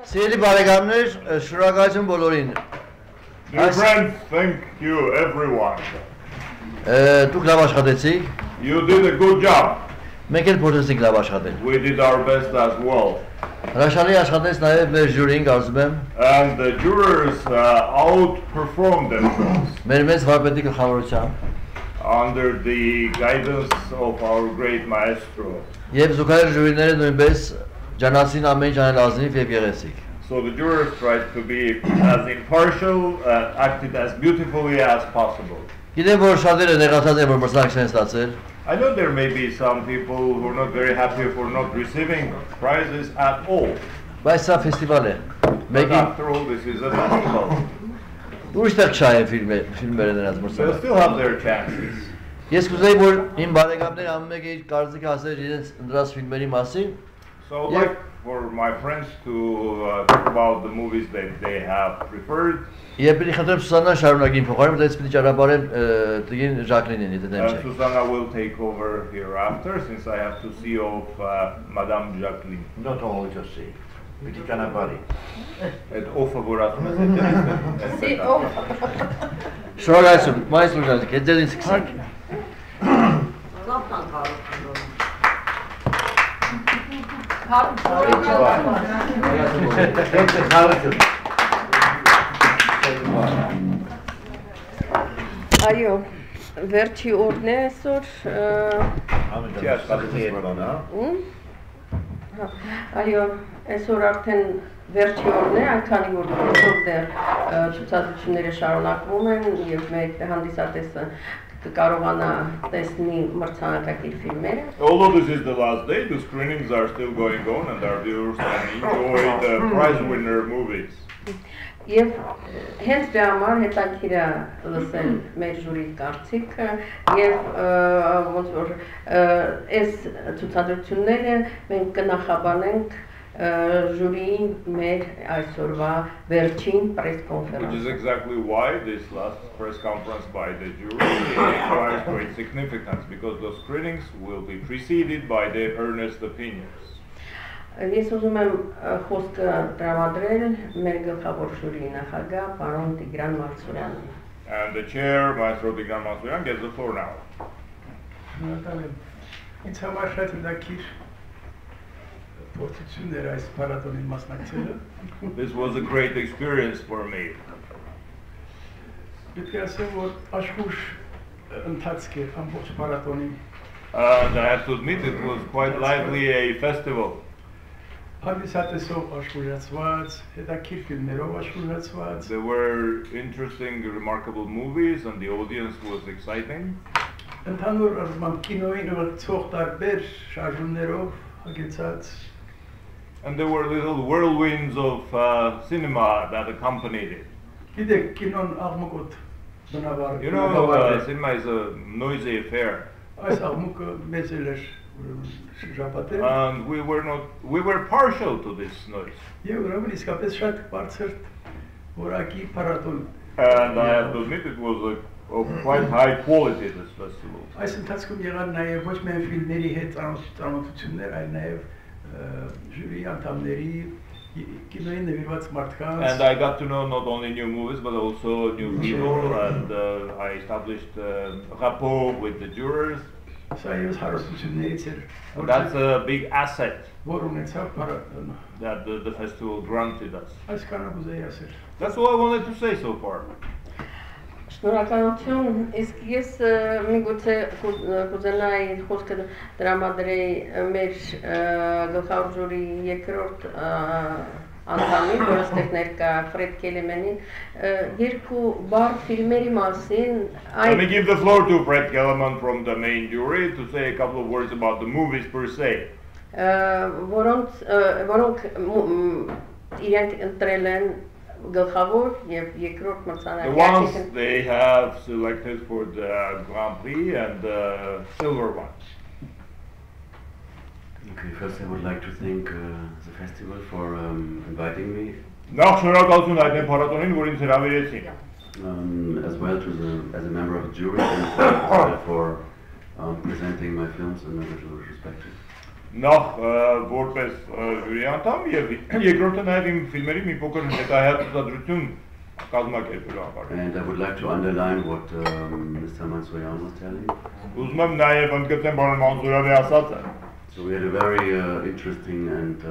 Սիրելի բարեկամներ, շնորհակալություն բոլորին։ Dear friends, thank you everyone. Դուք լավ աշխատեցիք։ You did a good job. Մենք էլ փորձեցինք լավ աշխատել։ We did our best as well. Հրաշալի աշխատեց նաև մեր ժյուրին, կարծում եմ։ And the jurors outperformed themselves. Մեր մեծ վարպետի գլխավորությամբ։ Under the guidance of our great maestro. Եվ զուգահեռ ժյուրիները նույնպես ջանացին ամեն ինչ անել ազնիվ եւ գեղեցիկ։ So the jurors tried to be as impartial and acted as beautifully as possible. Գիտեմ, որ շատերը նեղացած են, որ մրցանակ չեն ստացել։ I know there may be some people who are not very happy for not receiving prizes at all. Բայց սա ֆեստիվալ է։ But after all, this is a festival. Ուրիշտեղ չայեն ֆիլմերը նրանց They'll մրցանակ։ still have their chances. Ես կուզեի, որ իմ բարեկամները ամեն մեկը իր կարծիքը ասեր իրենց ընտրած ֆիլմերի մասին։ So I'd like for my friends to talk about the movies that they have preferred. Եվ պիտի խնդրեմ Սուսաննան շարունակի իմ փոխարեն, բայց պիտի ճանապարհեմ տղին Ժակլինին, եթե դեմ չէ։ Susanna will take over hereafter since I have to see off Madame Jacqueline. Not only to see. Պիտի ճանապարհի։ Այդ օֆը որ ասում ես See off. Շնորհակալություն, մայիս լուժանիկ, հետ ձեզ ինձ սկսենք։ Կապտան կարող։ Այո, վերջի օրն է այսօր։ Այո, այսօր արդեն վերջի օրն է, այնքանի որ այսօր դեռ ցուցադրությունները շարունակվում են եւ մեր հանդիսատեսը կարողանա տեսնի մրցանակակիր ֆիլմերը։ Although this is the last day, the screenings are still going on and our viewers can enjoy the prize winner movies. Եվ հենց դրա համար հետաքրքիր է լսել մեր ժյուրի կարծիքը եւ ոնց որ այս ցուցադրությունները մենք կնախաբանենք ժյուրիի մեր այսօրվա վերջին press conference. Which is exactly why this last press conference by the jury requires great significance because the screenings will be preceded by their earnest opinions. Ես ուզում եմ խոսքը տրամադրել մեր գլխավոր ժյուրիի նախագահ պարոն Տիգրան Մարսուրյանին։ And the chair, Maestro Tigran Mansourian, gets the floor now. Ինձ համար շատ հետաքրքիր փորձություններ այս փառատոնին մասնակցելը։ This was a great experience for me. Պետք է ասեմ, որ աշխուժ ընթացք է ամբողջ փառատոնի։ And I have to admit it was quite lively a festival. Հանդիսատեսով աշխուժացված, հետաքրքիր ֆիլմերով աշխուժացված։ There were interesting, remarkable movies and the audience was exciting. Ընդհանուր առմամբ կինոին ուղղված տարբեր շարժումներով հագեցած։ And there were little whirlwinds of cinema that accompanied it. Գիտեք, կինոն աղմուկոտ բնավար։ You know, cinema is a noisy affair. Այս աղմուկը մեծ էր շրջապատել։ And we were partial to this noise. Եվ ուրեմն իսկապես շատ բարձր որակի փառատոն։ And I have to admit it was of quite high quality this festival. Այս ընթացքում եղան նաև ոչ միայն ֆիլմերի հետ ծանոթություններ, այլ նաև ժյուրի անդամների կինոյին նվիրված մարդկանց։ And I got to know not only new movies but also new people and I established rapport with the jurors. Սա ես հարստություններից էր։ That's a big asset որ ունեցավ փառատոնը։ that the festival granted us. Այս կանա կուզեի ասել։ That's all I wanted to say so far. Շնորհակալություն, իսկ ես միգուցե կուզենայի խոսքը տրամադրեի մեր գլխավոր ժյուրիի երկրորդ անդամին, որը ստեղ ներկա Ֆրեդ Կելեմենին, երկու բառ ֆիլմերի մասին։ Let me give the floor to Fred Kellerman from the main jury to say a couple of words about the movies per se. Որոնք իրենք ընտրել են գլխավոր եւ երկրորդ մրցանակի։ The ones they have selected for the Grand Prix and the silver one. Okay, first I would like to thank the festival for inviting me. Նախ շնորհակալություն հայտնեմ փառատոնին, որ ինձ հրավիրեցին։ As well as a member of the jury and for presenting my films in the respective. նախ որպես ժյուրի անդամ եւ երկրորդը նաեւ իմ ֆիլմերի մի փոքր հետահայացություն կազմակերպելու համար։ And I would like to underline what Mr. Mansourian was telling. Ուզում եմ նաեւ ընդգծեմ պարոն Մանսուրյանի ասածը։ So we had a very interesting and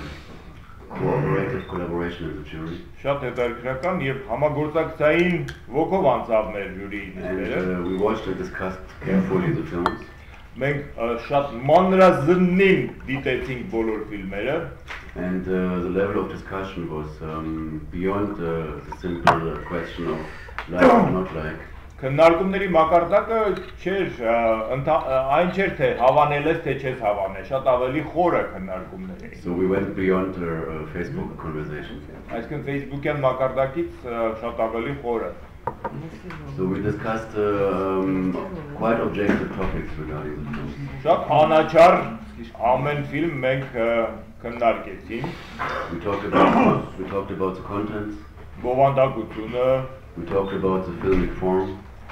cooperative collaboration in the jury. Շատ հետաքրքրական եւ համագործակցային ոգով անցավ մեր ժյուրիի նիստերը։ And we watched and discussed carefully the films. Մենք շատ մանրազնին դիտեցինք բոլոր ֆիլմերը And the level of discussion was beyond the simple question of like or not like. Քննարկումների մակարդակը չէր այն չէր թե հավանել ես թե չես հավանել, շատ ավելի խորը քննարկումներ էին։ So we went beyond our Facebook conversations. Այսինքն Facebook-յան մակարդակից շատ ավելի խորը։ So we discussed quite objective topics regarding the film. Շատ անաչառ ամեն ֆիլմ մենք քննարկեցինք։ We talked about the contents. Բովանդակությունը, We talked about the filmic form.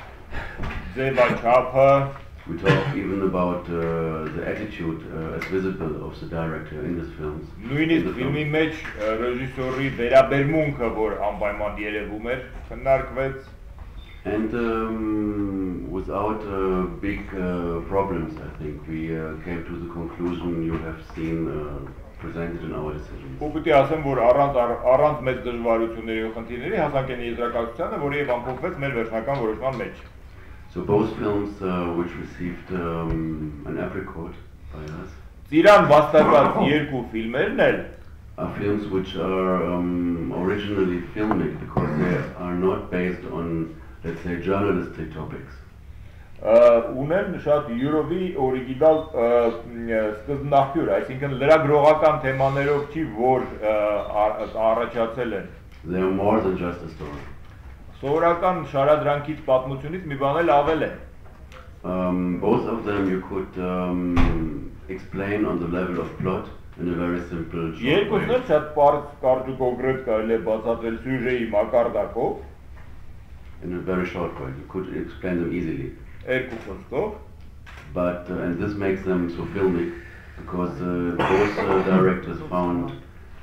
ձևաչափը, We talked even about the attitude as visible of the director in his films. նույնիսկ ֆիլմի մեջ ռեժիսորի վերաբերմունքը, որ անպայման երևում էր, քննարկվեց։ And without big problems, I think we came to the conclusion you have seen presented in our decisions. Ու պետք է ասեմ, որ առանց մեծ դժվարությունների ու խնդիրների հասանք են եզրակացությանը, որը եւ ամփոփվեց մեր վերջնական որոշման մեջ։ So both films which received an apricot by us Ծիրան վաստակված երկու ֆիլմերն էլ are films which are originally filmic because they are not based on, let's say, journalistic topics. Ունեն շատ յուրովի օրիգինալ սկզբնաղբյուր, այսինքն լրագրողական թեմաներով չի, որ առաջացել են։ They are more than just a story. Սովորական շարադրանքից պատմությունից մի բան էլ ավել է։ Both of them you could explain on the level of plot in a very simple short way. Երկուսն էլ շատ կարճ ու կոնկրետ կարելի է բացատրել սյուժեի մակարդակով։ In a very short way, you could explain them easily. Երկու խոսքով։ But and this makes them so filmic because both directors found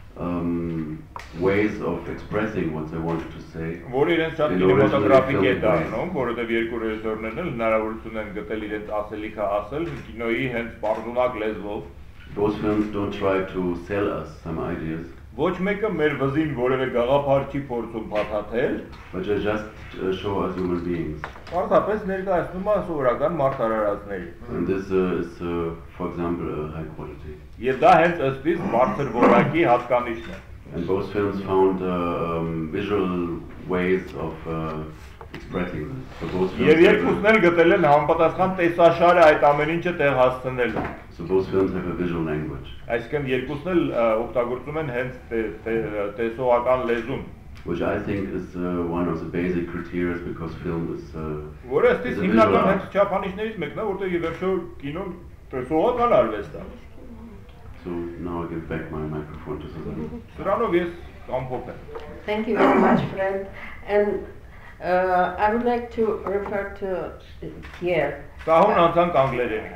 ways of expressing what they wanted to say. Որ իրենց շատ կինեմատոգրաֆիկ է դառնում, որովհետև երկու ռեժիսորներն էլ հնարավորություն են գտել իրենց ասելիքը ասել կինոյի հենց պարզունակ լեզվով։ Those films don't try to sell us some ideas. Ոչ մեկը մեր վզին որևէ գաղափար չի փորձում փաթաթել, but they just show us human beings. Պարզապես ներկայացնում է սովորական մարդարարածների։ And this is, for example, high quality. Եվ դա հենց ըստ բարձր որակի հատկանիշն է։ And both films found visual ways of expressing this. Եվ երկուսն էլ գտել են համապատասխան տեսաշարը այդ ամեն ինչը տեղ հասցնելու։ So both films have a visual language. Այսինքն երկուսն էլ օգտագործում են հենց տեսողական լեզուն։ Which I think is one of the basic criteria because film is որը ըստ հիմնական հենց չափանիշներից մեկն է, որտեղ ի վերջո կինոն տեսողական արվեստ է։ So now I give back my microphone to Susanna. Սրանով ես ամփոփեմ։ Thank you very much, Fred. And I would like to refer to Pierre. Սահուն անցանք անգլերենի։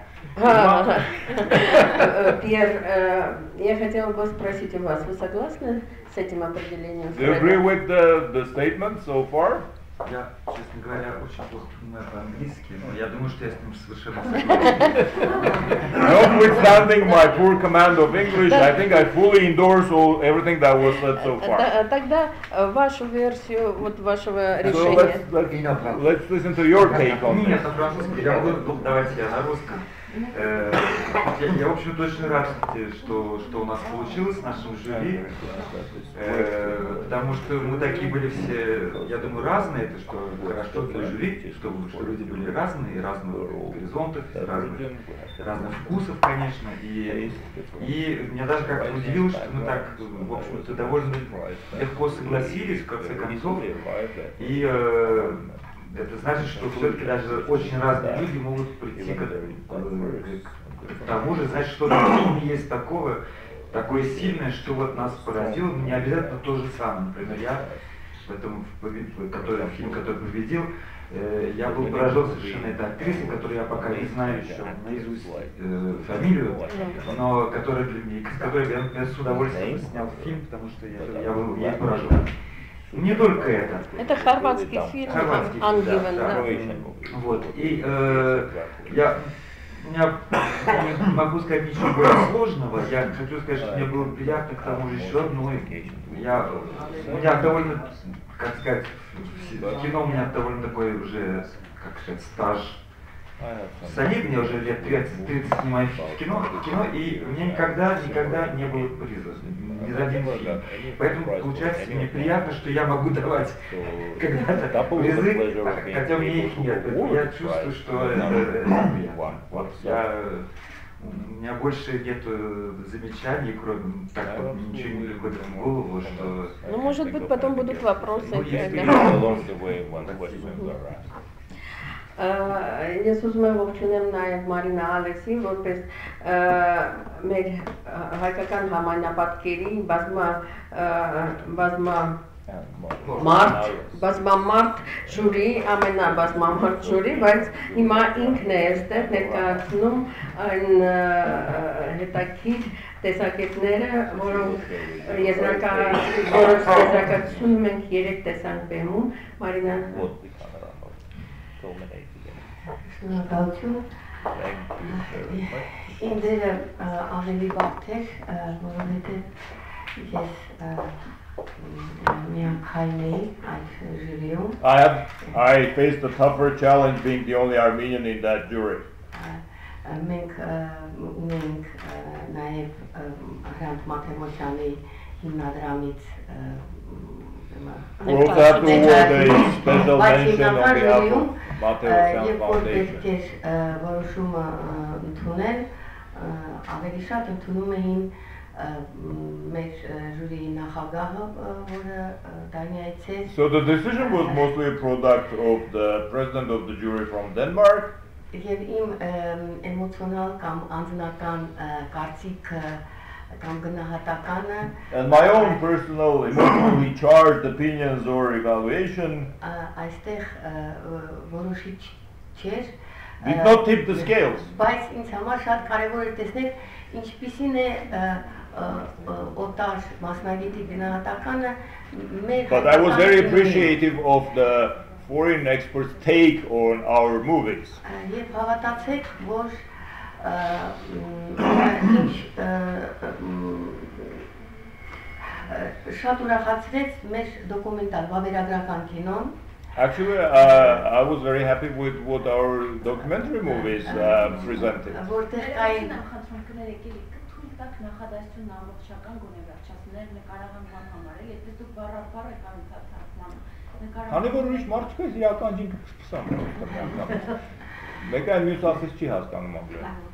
Pierre, я хотела бы спросить у вас, вы согласны с этим определением? Do you agree with the statement so far? Я, честно говоря, очень плохо понимаю по-английски, но я думаю, что я с ним совершенно согласен. Notwithstanding my poor command of English, I think I fully endorse everything that was said so far. Тогда вашу версию вот вашего So решения. let's listen to your take on Нет, this. на французском я буду, давайте я на русском. Я, в общем-то, очень рад, что у нас получилось в нашем жюри, потому что мы такие были все, я думаю, разные, это что хорошо для жюри, что люди были разные, разных горизонтов, разных вкусов, конечно, и меня даже как-то удивило, что мы так, в общем-то, довольно легко согласились, в конце концов, и это значит, что все-таки даже очень разные люди могут прийти к тому же, значит, что в фильме есть такое сильное, что вот нас поразило, не обязательно то же самое. Например, Поэтому фильм, который победил, я был поражен совершенно этой актрисой, которую я пока не знаю еще наизусть фамилию, но с которой я с удовольствием снял фильм, потому что я был ей поражен. Не только это. Это хорватский фильм, Ангивен, да. Вот, и я не могу сказать ничего более сложного. Я хочу сказать, что мне было приятно к тому же еще одно. У меня довольно, как сказать, кино у меня довольно такой уже, как сказать, стаж солидный, уже лет 30 снимаю кино, и мне никогда не было приза, ни за один фильм. Поэтому получается, мне приятно, что я могу давать когда-то призы, хотя у меня их нет. Я чувствую, что это приятно. Вот у меня больше нет замечаний, кроме так, ничего не приходит в голову, что... Ну, может быть, потом будут вопросы. Ես ուզում եմ ողջունեմ նաև Մարինա Ալեքսին, որպես մեր հայկական համանապատկերի բազմամարդ ժյուրի, ամենաբազմամարդ ժյուրի, բայց հիմա ինքն է այստեղ ներկայացնում այն հետաքրքիր տեսակետները, որոնց եզրակացություն մենք 3 տեսանք բեմում, Մարինան։ Շնորհակալություն։ Իմ դերը ավելի բարդ էր, որովհետև ես միանքայն էի այդ ժյուրիում։ I faced a tougher challenge being the only Armenian in that jury. Մենք ունենք նաև Հրանտ Մաթևոսյանի հիմնադրամից We also have to award a special mention on behalf of Matevosyan Foundation. Որոշումը ընդունել, ավելի շատ ընդունում էին մեր ժյուրիի նախագահը, որը Դանիայից էր։ So the decision was mostly a product of the president of the jury from Denmark. Եվ իմ էմոցիոնալ կամ անձնական կարծիքը and my own personal emotionally charged opinions or evaluation did not tip the scales. But I was very appreciative of the foreign experts' take on our movies. Actually, I was very happy with what our documentary movies presented. Քանի որ ուրիշ մարդիկ ես իրական ջինքը կսպսամ։ Մեկը այն մյուս ասես չի հասկանում ապրել։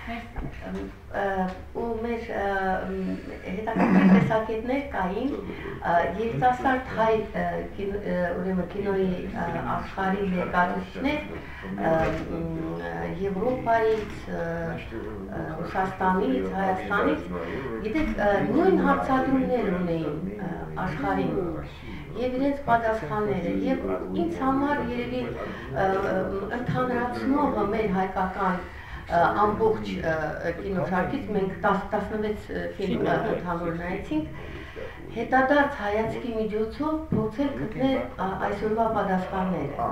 Ու մեր հետաքրքիր տեսակետներ կային երիտասարդ հայ ուրեմն կինոյի աշխարհի ներկայացուցիչներ Եվրոպայից, Ռուսաստանից, Հայաստանից, գիտեք, նույն հարցադրումներ ունեին աշխարհին եւ իրենց պատասխանները եւ ինձ համար երևի ընդհանրացնողը մեր հայկական ամբողջ կինոշարքից մենք 16 ֆիլմ ընդհանուր նայեցինք, հետադարձ հայացքի միջոցով փորձել գտնել այսօրվա պատասխանները։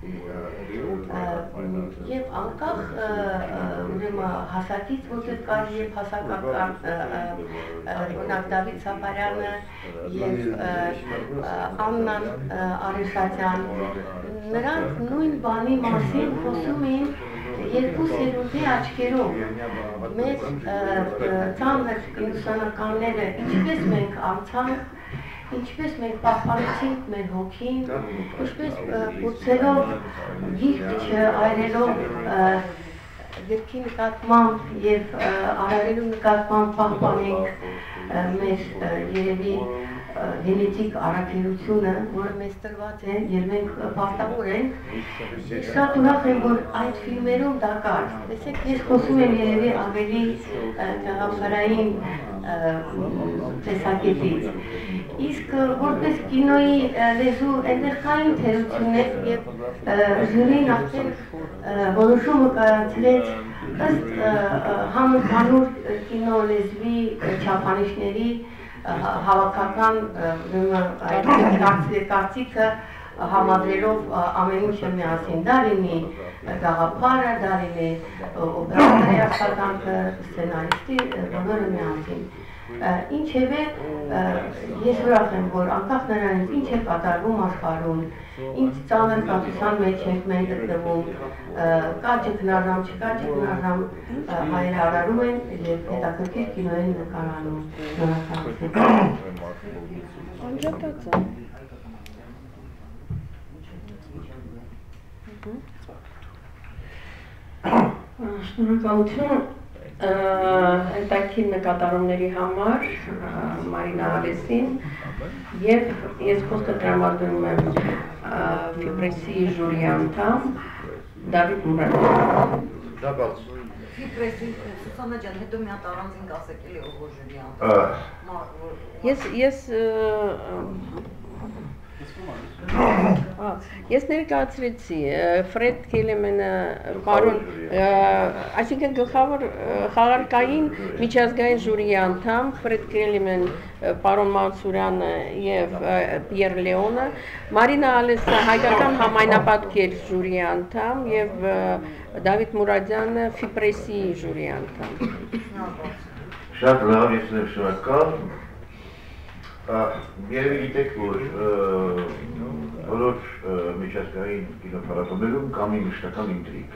Եվ անկախ ուրեմն հասակից որտեղ կար եւ հասակական օրինակ Դավիթ Սապարյանը եւ Աննան Արեշատյան, նրանք նույն բանի մասին խոսում էին երկու սերունդի աչքերով մեր ծանր ինքնանականները ինչպես մենք անցանք, ինչպես մենք պահպանեցինք մեր հոգին, ինչպես փորձելով գիրք այրելով գրքի նկատմամբ եւ արարելու նկատմամբ պահպանենք մեր երևի գենետիկ առաքելությունը, որը մեզ տրված է եւ մենք պարտավոր ենք։ Շատ ուրախ եմ, որ այդ ֆիլմերում դա կար։ Տեսեք, ես խոսում եմ երևի ավելի գաղափարային տեսակետից։ Իսկ որպես կինոյի լեզու ընդերքային թերություններ եւ ժյուրին արդեն որոշումը կայացրեց ըստ համընդհանուր կինո լեզվի չափանիշների հավաքական կարծիքը համադրելով ամեն ինչը միասին, դա լինի գաղափարը, դա լինի օպերատորի աշխատանքը, սցենարիստի, բոլորը միասին։ Ինչևէ, ես ուրախ եմ, որ անկախ նրանից ինչ է կատարվում աշխարհում, ինչ ծանր կապության մեջ ենք մենք գտնվում, կա ճգնաժամ, չկա ճգնաժամ, հայերը արարում են եւ հետաքրքիր կինո են նկարանում։ Շնորհակալություն հետաքրքիր նկատառումների համար Մարինա Ալեսին եւ ես խոսքը տրամադրում եմ Ֆիպրեսի ժյուրի անդամ Դավիթ Մուրադյանը։ Ֆիպրեսի Սուսաննա ջան, հետո մի հատ առանձին կասեք էլի ով ժյուրի անդամ։ Ես ներկայացրեցի Ֆրեդ Քելեմենը, պարոն, այսինքն գլխավոր խաղարկային միջազգային ժյուրիի անդամ Ֆրեդ Քելեմեն, պարոն Մանսուրյանը եւ Պիեր Լեոնը, Մարինա Ալեսը հայկական համայնապատկեր ժյուրիի անդամ եւ Դավիթ Մուրադյանը Ֆիպրեսի ժյուրիի անդամ։ Շատ լավ, ես եմ շնորհակալ։ Երևի գիտեք, որ բոլոր միջազգային կինոփառատոներում կա մի մշտական ինտրիգ,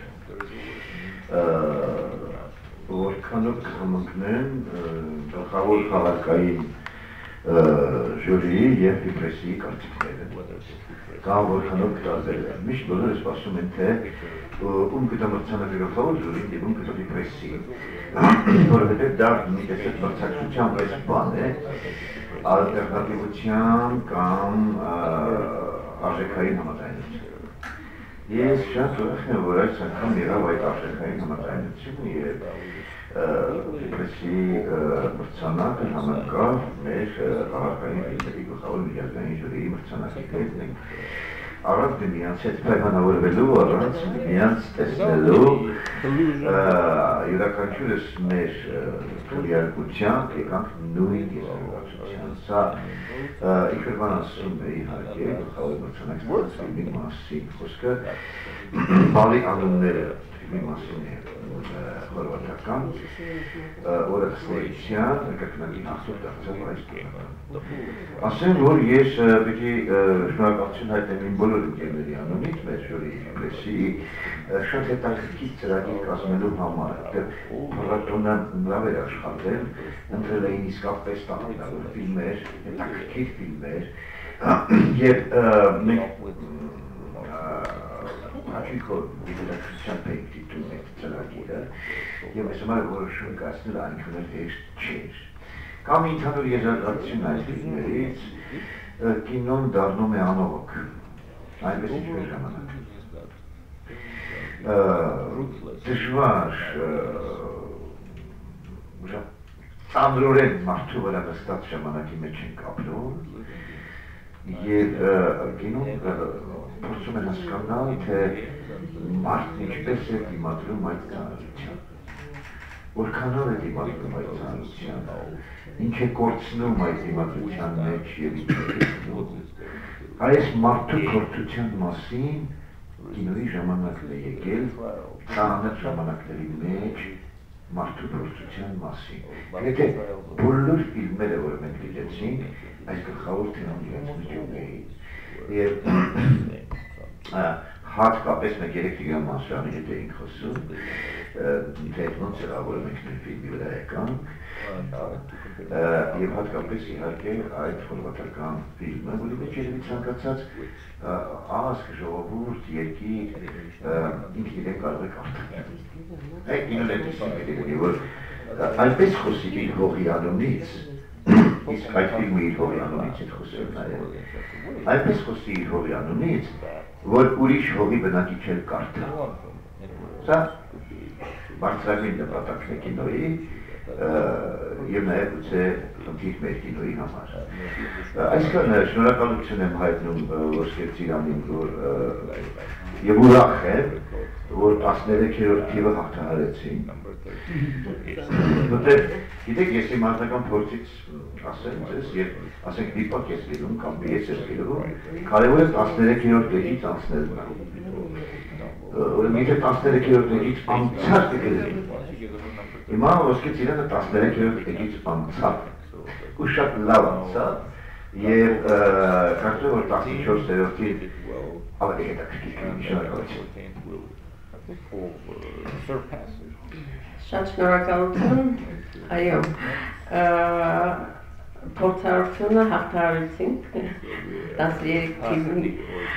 որքանով կհամընկնեն գլխավոր խաղարկային ժյուրիի եւ Ֆիպրեսի կարծիքները, կամ որքանով կտարբերվեն։ Միշտ բոլորը սպասում են, թե ում կտա մրցանակի գլխավոր ժյուրին եւ ում կտա Ֆիպրեսի, որովհետեւ դա մի տեսակ մրցակցության պես բան է, ալտերնատիվության կամ արժեքային համաձայնություն։ Ես շատ ուրախ եմ, որ այս անգամ եղավ այդ արժեքային համաձայնությունը եւ Ֆիպրեսի մրցանակը համընկավ մեր խաղարկային ֆիլմերի գլխավոր միջազգային ժյուրիի մրցանակի հետ։ Առանց միմյանց հետ պայմանավորվելու, առանց միմյանց տեսնելու, յուրաքանչյուրս մեր քվեարկությամբ եկանք նույն եզրակացության։ Սա ինչ-որ բան ասում է իհարկե գլխավոր մրցանակի ֆիլմի մասին խոսքը, բալի անունները ֆիլմի մասին է խորհրդական, որը խստեյության կրկնակի հաղթող դարձավ այս կինոն։ Ասեմ, որ ես պիտի շնորհակալություն հայտնեմ իմ բոլոր ընկերների անունից մեր ժյուրիի Ֆիպրեսի շատ հետաքրքիր ծրագիր կազմելու համար, որտեղ փառատոնը լավ էր աշխատել, ընտրել էին իսկապես տաղանդավոր ֆիլմեր, հետաքրքիր ֆիլմեր, եւ մենք հաճույքով դիտարկության ենք դիտում այդ ծրագիրը, եւ այս համար որոշում կայացնել այնքան էլ հեշտ չէր։ Կամ ընդհանուր եզրակացություն այս ֆիլմերից կինոն դառնում է անողոք, այնպես ինչպես ժամանակ։ Դժվար ծանրորեն մարդու վրա նստած ժամանակի մեջ ենք ապրում եւ կինոն փորձում են հասկանալ, թե մարդն ինչպես է դիմադրում այդ ծանրության, որքանով է դիմադրում այդ ծանրության, ինչ է կորցնում այդ դիմադրության մեջ եւ ինչ է գտնում։ Այս մարդու կորցության մասին կինոյի ժամանակն է եկել, ծանր ժամանակների մեջ մարդու կորցության մասին։ Եթե բոլոր ֆիլմերը, որ մենք դիտեցինք, այս գլխավոր թեման իրացություն էին։ Եվ հատկապես մենք երեք Տիգրան Մանսուրյանի հետ էինք խոսում, թե ոնց էր որ մենք մեր ֆիլմի վրա եկանք, եւ հատկապես իհարկե այդ խորհրդական ֆիլմը, որի մեջ երևի ցանկացած ազգ, ժողովուրդ, երկիր ինքն իրեն կարող է կարդալ։ Այդ կինոն էլ դիսկրետի, որ այնպես խոսի իր հողի անունից, իսկ այդ ֆիլմը իր հողի անունից է խոսել նաեւ, այնպես խոսի իր հողի անունից, որ ուրիշ հողի բնակիչ էլ կարդա։ Սա բարձրագույն նպատակն է կինոյի, եւ նաեւ գուցե խնդիր մեր կինոյի համար։ Այսքան շնորհակալություն եմ հայտնում Ոսկե Ծիրանին, որ եւ ուրախ եմ, որ 13-րդ թիվը հաղթահարեցին։ Որտեղ գիտեք, ես իմ անձնական փորձից ասեմ ձեզ եւ ասենք դիպակ ես լինում կամ պիես ես լինում, կարևոր է 13-րդ լեգից անցնելն է։ Ուրեմն եթե 13-րդ լեգից անցած կգրի, հիմա Ոսկե Ծիրանը 13-րդ լեգից անցավ ու շատ լավ անցավ եւ կարծում եմ որ 14-րդին ավելի հետաքրքիր կլինի շնորհակալություն։ Շատ շնորհակալություն, այո, փորձառությունը հաղթահարեցինք 13 թիվի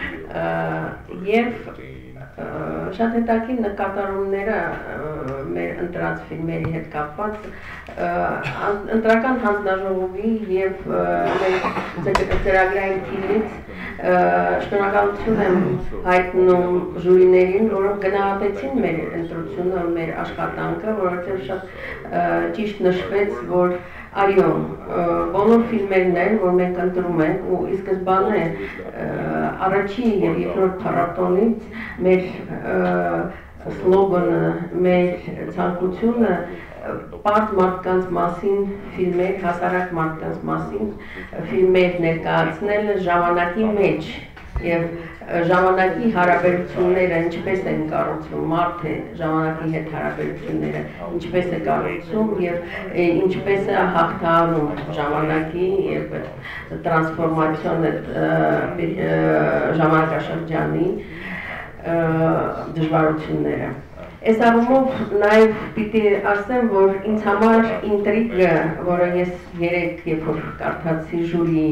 եւ շատ հետաքրքիր նկատառումները մեր ընտրած ֆիլմերի հետ կապված ընտրական հանձնաժողովի եւ մեր ծրագրային թիմից շնորհակալություն եմ հայտնում ժյուրիներին, որոնք գնահատեցին մեր ընտրությունը, մեր աշխատանքը, որովհետեւ շատ ճիշտ նշվեց, որ այո, բոլոր ֆիլմերն են, որ մենք ընտրում ենք ու ի սկզբանե առաջին եւ երկրորդ փառատոնից մեր սլոգանը, մեր ցանկությունը պարզ մարդկանց մասին ֆիլմեր, հասարակ մարդկանց մասին ֆիլմեր ներկայացնելը ժամանակի մեջ եւ ժամանակի հարաբերությունները ինչպես են կառուցվում, մարդը ժամանակի հետ հարաբերությունները ինչպես է կառուցվում եւ ինչպես է հաղթահարում ժամանակի եւ տրանսֆորմացիոնը ժամանակաշրջանի դժվարությունները։ Այս առումով նաև պիտի ասեմ, որ ինձ համար ինտրիգը, որը ես երեք երբ որ կարդացի ժյուրի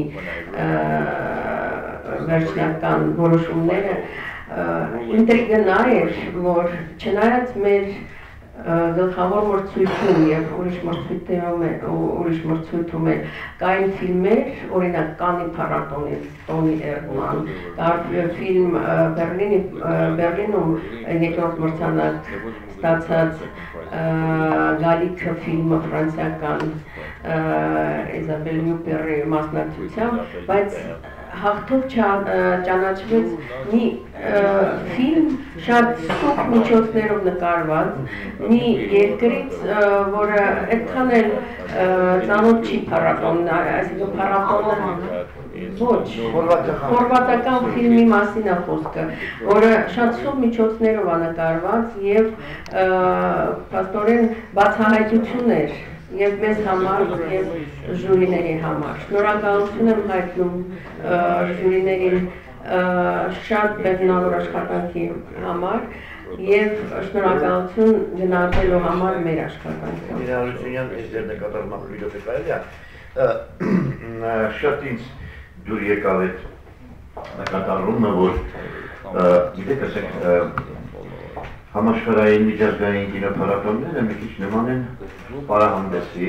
վերջնական որոշումները, ինտրիգը նա էր, որ չնայած մեր գլխավոր մրցույթում եւ ուրիշ մրցույթում կային ֆիլմեր, օրինակ Կաննի փառատոնից Տոնի Էրդման, կար ֆիլմ Բերլինում երկրորդ մրցանակ ստացած Գալիքը ֆիլմը ֆրանսիական Իզաբել Հյուպերի մասնակցությամբ, բայց հաղթող ճանաչվեց մի ֆիլմ շատ սուր միջոցներով նկարված, մի երկրից, որը այդքան էլ ծանոթ չի փառատոնն, այսինքն փառատոնը ոչ, խորվաթական ֆիլմի մասին է խոսքը, որը շատ սուր միջոցներով է նկարված եւ փաստորեն բացահայտություն էր եւ մեզ համար եւ ժյուրիների համար։ Շնորհակալություն եմ հայտնում ժյուրիներին շատ բեռնավոր աշխատանքի համար եւ շնորհակալություն գնահատելու համար մեր աշխատանքը։ Harutyun ես ձեր նկատառումը վիդեոյի կարելի է։ Շատ ինձ դուր եկավ այդ նկատառումը, որ գիտեք, ասենք համաշխարհային միջազգային կինոփառատոնները մի քիչ նման են պարահանդեսի,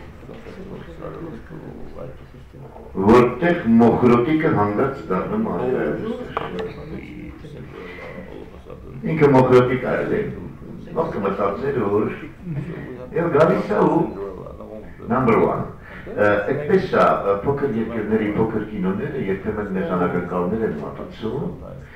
որտեղ մոխրոտիկը հանգած դառնում արվեստը։ Ինքը մոխրոտիկ արել է, ոսկե մտածել որ եւ գալիս է ու number 1։ Այդպես է փոքր երկրների փոքր կինոները երբեմն մեծ անակնկալներ են մատուցում,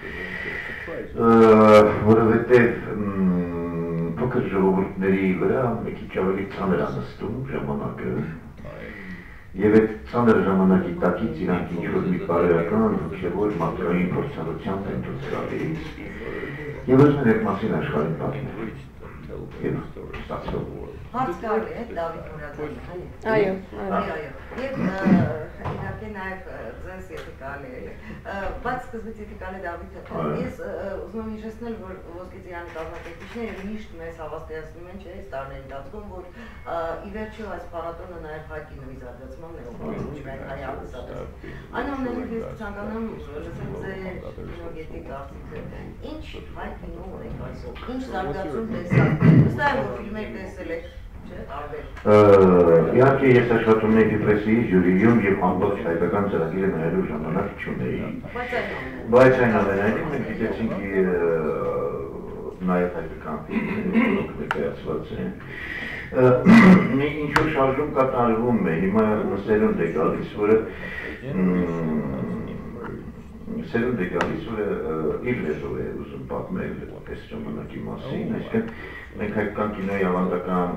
որովհետև փոքր ժողովուրդների վրա մի քիչ ավելի ծանր է նստում ժամանակը եւ այդ ծանր ժամանակի տակից իրանք ինչ-որ մի բարոյական հոգեվոր մարդկային փորձառությամբ են դուրս գալիս եւ ուզում են այդ մասին աշխարհին պատմել եւ ստացվում Հարց կարելի է Դավիթ Մուրադյանի։ Այո, այո։ Եվ իհարկե նաև ձեզ եթե կարելի է։ Բայց սկզբից եթե կարելի Դավիթը, ես ուզում եմ հիշեցնել, որ Ոսկե Ծիրանի կազմակերպիչները միշտ մեզ հավաստիացնում են, չէ՞, այս տարիների ընթացքում, որ ի վերջո այս փառատոնը նաև հայ կինոյի զարգացմանն է, ոչ միայն հայ արվեստատեսության։ Այնուամենայնիվ ես ցանկանամ լսել ձեր կինոգետի կարծիքը։ Ինչ հայ կինո ունեք այսօր։ Ինչ զարգացում տեսաք։ Վստահ եմ, որ ֆիլմեր տեսել եք Իհարկե ես աշխատում եմ դիպրեսիի ժյուրիում եւ ամբողջ հայկական ծրագիրը նայելու ժամանակ չունեի։ Բայց այնուամենայնիվ մենք գիտեցինք նաև հայկական ֆիլմերը ներկայացված են։ Ինչ-որ շարժում կատարվում է, հիմա սերունդ է գալիս, որը սերունդ է գալիս, որը իր լեզվով է ուզում պատմել այս ժամանակի մասին, այսինքն մենք հայկական կինոյի ավանդական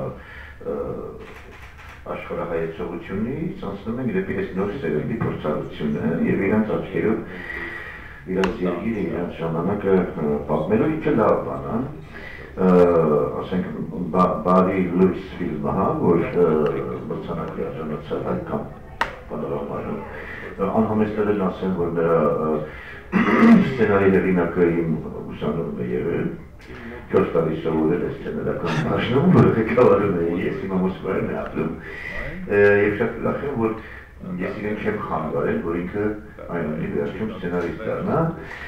աշխարհայեցողությունից անցնում ենք դեպի այս նոր սերնդի փորձառությունը եւ իրանց աչքերով իրանց երկիրը, իրանց ժամանակը պատմելու ինչը լավ բան է, ասենք բարի լույս ֆիլմը, որ մրցանակի արժանացավ հայկական պանորամայում, անհամեստորեն ասեմ, որ նրա սցենարի հեղինակը իմ ուսանողն է եղել, 4 տարի սովորել է սցենարական բաժնում, որը ղեկավարում է ես իմ Մոսկվայում է ապրում, եւ շատ ուրախ եմ, որ ես իրեն չեմ խանգարել, որ ինքը այնուամենայնիվ վերջում սցենարիստ դառնա,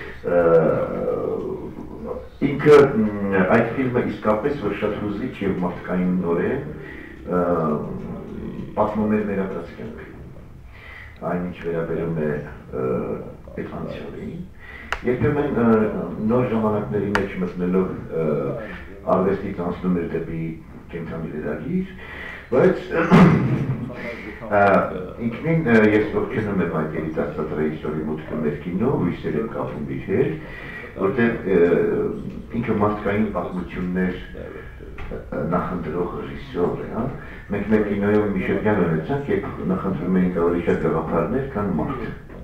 ինքը այդ ֆիլմը իսկապես որ շատ հուզիչ եւ մարդկային նորեն պատմում է մեր ապրած կյանքը, այն ինչ վերաբերում է էքրանցիալին, երբեմն նոր ժամանակների մեջ մտնելով արվեստից անցնում էր դեպի կենտրոնի լրագիր, բայց ինքնին ես ողջունում եմ այդ երիտասարդ ռեժիսորի մուտքը մեր կինո, հույսեր եմ կապում իր հետ, որտեղ ինքը մարդկային պատմություններ նախընտրող ռեժիսոր է, մենք մեր կինոյում մի շրջան ունեցանք, երբ նախընտրում էինք ավելի շատ գաղափարներ, քան մարդ։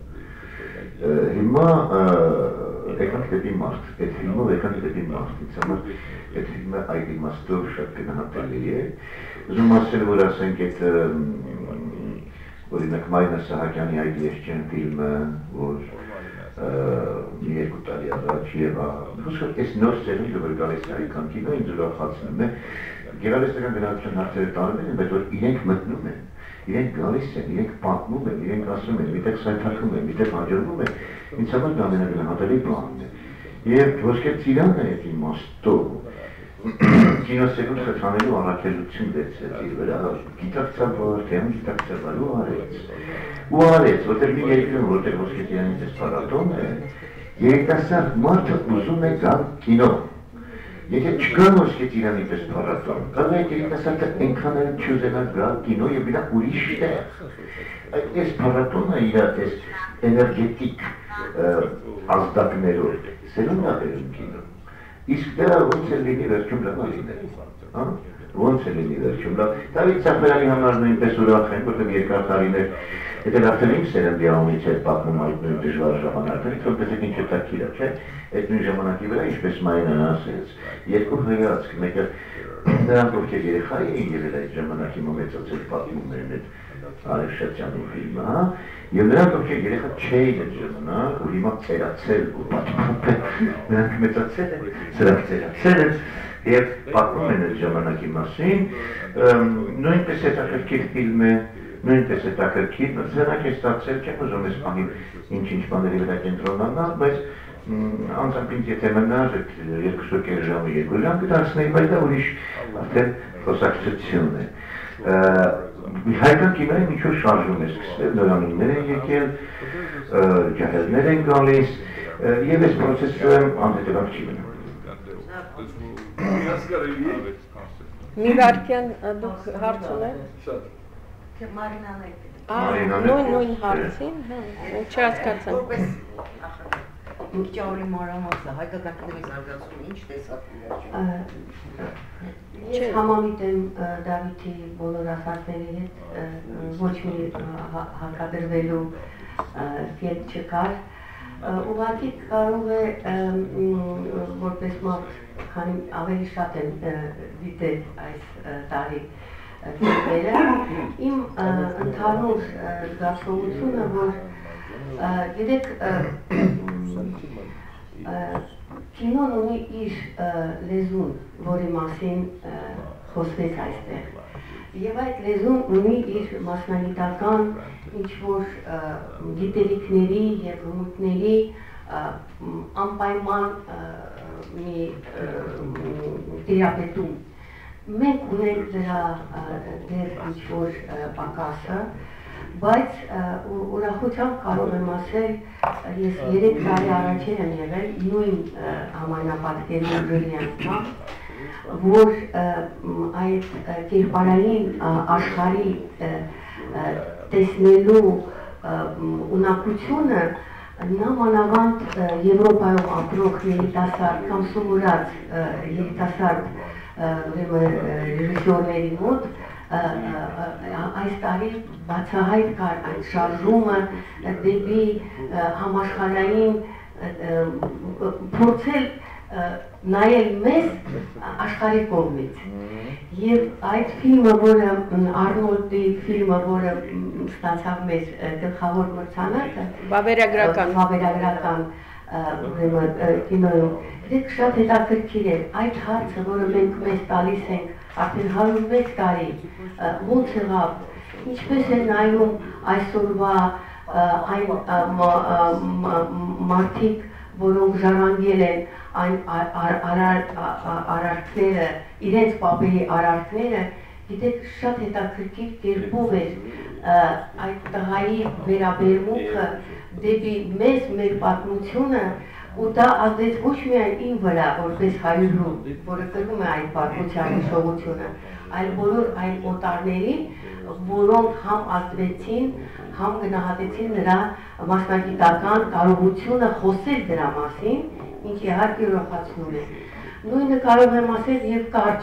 Հիմա եկանք դեպի մարդ, այդ ֆիլմով եկանք դեպի մարդ, ինձ համար այդ ֆիլմը այդ իմաստով շատ գնահատելի է, ուզում ասել, որ ասենք այդ օրինակ Մարինա Սահակյանի այդ ես չեմ ֆիլմը, որ մի երկու տարի առաջ եւ այս նոր սերունդը որ գալիս է հայկական կինո ինձ ուրախացնում է, գեղարվեստական գնահատության հարցերը տարբեր են, բայց որ իրենք մտնում են, իրենք գալիս են, իրենք պատմում են, իրենք ասում են, միտեղ սայթակում են, միտեղ հաջողվում են, ինձ համար դա ամենագնահատելի բանն է։ Եվ ոսկե ծիրանը այդ իմաստով կինոսերունդ խթանելու առաքելություն դեցեց իր վրա, գիտակցաբար, թեմ գիտակցաբար ու արեց, որտեղ մի երկրում, որտեղ ոսկե ծիրանից ես փառատոն է, երիտասարդ մարդը ուզում է գալ կինո։ Եթե չկա ոսկե ծիրանի պես փառատոն, կարող է երիտասարդը այնքան էլ չուզենա գալ կինո եւ իրա ուրիշ տեղ։ Այս փառատոնը իր այս էներգետիկ ազդակներով սերունդ է բերում կինո։ Իսկ դրա ոնց է լինի վերջում լավ լինել, ոնց է լինի վերջում լավ, Դավիթ Սաֆարյանի համար նույնպես ուրախ են, որտեղ երկար տարիներ, եթե արդեն իմ սերնդի անունից էր պատմում այդ նույն դժվար ժամանակներից, որպես ինչ հետաքրքիր է, չէ՞, այդ նույն ժամանակի վրա, ինչպես Մարինան ասեց, երկու հղիացք, մեկը նրանք ովքեր երեխա էին եղել այդ ժամանակի մեծացել պատմում են այդ Արևշատյանի ֆիլմը, եւ նրանք ովքեր երեխա չէին այդ ժամանակ, ու հիմա ծերացել ու պատմում են, նրանք մեծացել են, սրանք ծերացել են, եւ պատմում են այդ ժամանակի մասին, նույնպես հետաքրքիր ֆիլմ է, նույնպես հետաքրքիր, սրանք է ստացել, չեմ ուզում ես պահին ինչ-ինչ բաների վրա կենտրոնանալ, բայց անձամբ ինձ եթե մնար այդ 2.5 ժամը 2 ժամ կդարձնեի, բայց դա ուրիշ արդեն խոսակցություն է։ Հայկական կինոյում ինչ-որ շարժում է սկսվել, նորանիններ են եկել, ջահելներ են գալիս, եւ այս պրոցեսում անհետևանք չի մնում։ Մի վարքյան դուք հարց ունեք։ Մարինան նույն հարցին, չհասկացա։ Մի քիչ ավելի մանրամասն, հայկական կինոյի զարգացումը ինչ տեսակ Ես համամիտ եմ Դավիթի բոլոր ասածների հետ, ոչ մի հակադրվելու կետ չկար, ուղղակի կարող է որպես մարդ, քանի ավելի շատ են դիտել այս տարի ֆիլմերը, իմ ընդհանուր զգացողությունը, որ գիտեք, կինոն ունի իր լեզուն, որի մասին խոսվեց այստեղ։ Եվ այդ լեզուն ունի իր մասնագիտական ինչ-որ գիտելիքների և հմուտների անպայման մի տիրապետում։ Մենք ունենք դրա դեր ինչ-որ պակասը, բայց ուրախությամբ կարող եմ ասել, ես 3 տարի առաջին եմ եղել նույն համայնապատկերի ժյուրիանցմամբ, որ այդ կերպարային աշխարհի տեսնելու ունակությունը նամանավանդ Եվրոպայում ապրող երիտասարդ կամ սովորած երիտասարդ ռեժիսորների մոտ այս տարի բացահայտ կար այդ շարժումը դեպի համաշխարհային փորձել նայել մեզ աշխարհի կողմից եւ այդ ֆիլմը, որը Արնոլդի ֆիլմը, որը ստացավ մեզ գլխավոր մրցանակը, վավերագրական կինոյում, դեք շատ հետաքրքիր է այդ հարցը, որը մենք մեզ տալիս ենք արդեն 101 տարի, ոնց եղավ, ինչպես է նայում այսօրվա այն մարդիկ, որոնք ժառանգել են այն արարքները, իրենց պապերի արարքները, գիտեք, շատ հետաքրքիր կերպով էր այդ տղայի վերաբերմունքը դեպի մեզ, մեր պատմությունը, ու դա ազդեց ոչ միայն իմ վրա, որպես հայրու, որը կրում է այդ պատմության հիշողությունը, այլ բոլոր այն օտարներին, որոնք համ ազդվեցին, համ գնահատեցին նրա մասնագիտական կարողությունը խոսել դրա մասին, ինչ իհարկե ուրախացնում է։ Նույնը կարող եմ ասել եւ կարճ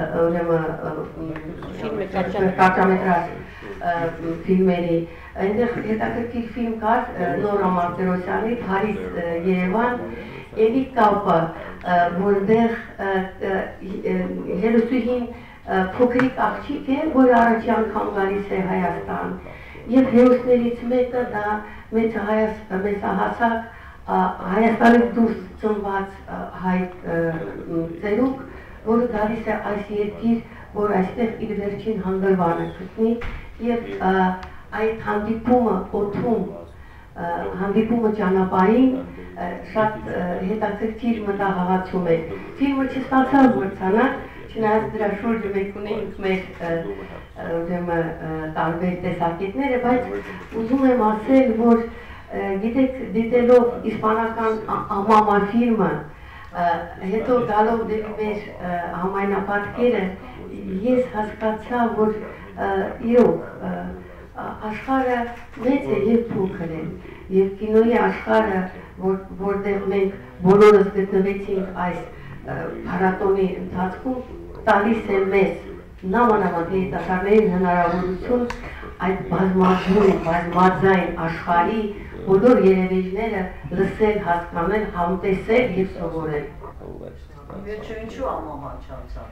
կարճամետրաժ ֆիլմերի, այնտեղ հետաքրքիր ֆիլմ կար Նորա Մարտիրոսյանի Փարիզ Երևան, էլի կապը, որտեղ հերոսուհին փոքրիկ աղջիկ է, որը առաջի անգամ գալիս է Հայաստան, եւ հերոսներից մեկը դա մեծահասակ Հայաստանից դուրս ծնված հայ ծերուկ, որը գալիս է այս երկիր, որ այստեղ իր վերջին հանգրվանը գտնի եւ այդ հանդիպումը օդում, հանդիպումը ճանապարհին շատ հետաքրքիր մտահղացում է։ Ֆիլմը չստացավ մրցանակ, չնայած դրա շուրջը մենք ունեինք մեր տարբեր տեսակետները, բայց ուզում եմ ասել, որ գիտեք, դիտելով իսպանական ամամա ֆիլմը, հետո գալով դեպի մեր համայնապատկերը, ես հասկացա, որ իրոք աշխարհը մեծ է եւ փոքր է, եւ կինոյի աշխարհը, որտեղ մենք բոլորս գտնվեցինք այս փառատոնի ընթացքում, տալիս է մեզ նամանավանդ երիտասարդներին հնարավորություն այդ բազմաձայն աշխարհի բոլոր երևույթները լսել, հասկանալ, համտեսել եւ սովորել։ Վերջը ինչու ամոհան չանցավ։